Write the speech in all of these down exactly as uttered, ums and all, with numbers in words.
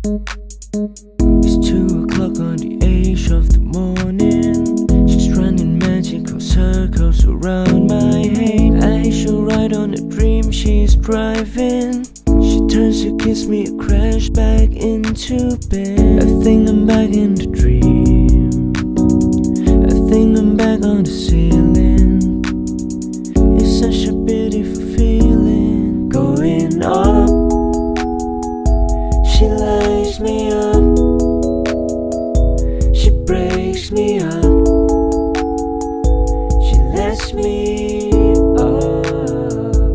It's two o'clock on the edge of the morning. She's running magical circles around my head. I shall ride on a dream she's driving. She turns to kiss me, I crash back into bed. I think I'm back in the dream. I think I'm back on the ceiling. It's such a beautiful feeling. Going up, she lights me up, she breaks me up, she lets me up.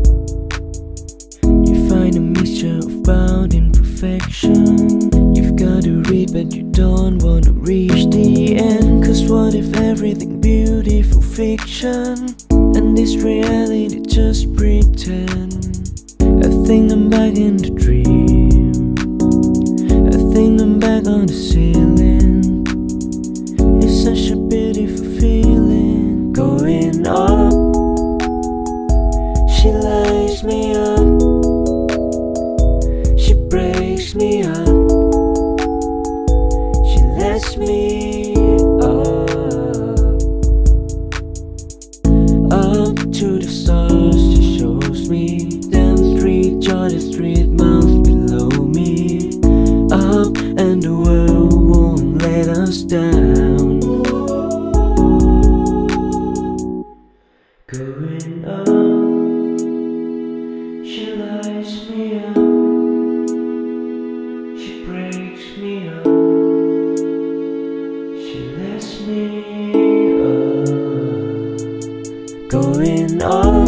You find a mixture of bound imperfection. You've got to read but you don't want to reach the end. Cause what if everything beautiful fiction and this reality just pretend? I think I'm back in the dream. I think I'm back on the ceiling. It's such a beautiful feeling. Going up, she lights me up, she breaks me up, she lets me up. Up to the stars she shows me. Down the street, Georgia Street, miles below me. Up and the world won't let us down. Going up, she lights me up, she breaks me up, she lets me up. Going up,